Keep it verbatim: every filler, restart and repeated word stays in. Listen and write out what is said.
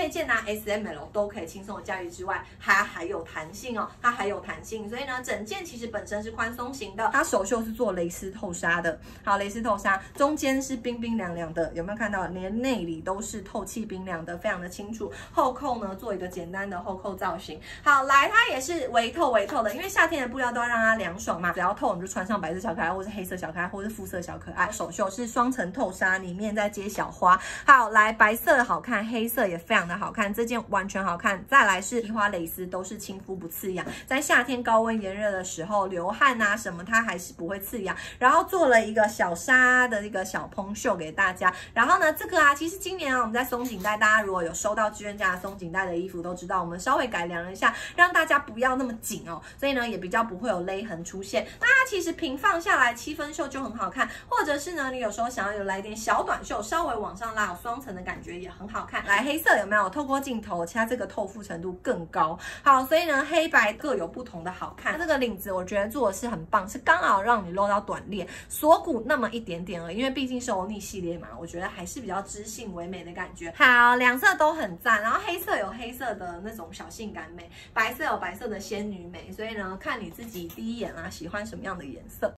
配件啊 ，S M L 都可以轻松的驾驭之外，它还有弹性哦，它还有弹性，所以呢，整件其实本身是宽松型的，它手袖是做蕾丝透纱的，好，蕾丝透纱，中间是冰冰凉凉的，有没有看到？连内里都是透气冰凉的，非常的清楚。后扣呢，做一个简单的后扣造型。好，来，它也是微透微透的，因为夏天的布料都要让它凉爽嘛，只要透，我们就穿上白色小可爱，或是黑色小可爱，或是肤色小可爱。手袖是双层透纱，里面再接小花。好，来，白色好看，黑色也非常的好看，这件完全好看。再来是提花蕾丝，都是亲肤不刺痒，在夏天高温炎热的时候，流汗啊什么，它还是不会刺痒。然后做了一个小纱的一个小蓬袖给大家。然后呢，这个啊，其实今年啊，我们在松紧带，大家如果有收到志愿家的松紧带的衣服，都知道我们稍微改良了一下，让大家不要那么紧哦，所以呢，也比较不会有勒痕出现。那它其实平放下来，七分袖就很好看，或者是呢，你有时候想要有来点小短袖，稍微往上拉，有双层的感觉也很好看。来，黑色有没有？透过镜头，其实它这个透肤程度更高。好，所以呢，黑白各有不同的好看。它这个领子我觉得做的是很棒，是刚好让你露到短链，锁骨那么一点点而已，因为毕竟是欧尼系列嘛，我觉得还是比较知性唯美的感觉。好，两色都很赞，然后黑色有黑色的那种小性感美，白色有白色的仙女美，所以呢，看你自己第一眼啊喜欢什么样的颜色。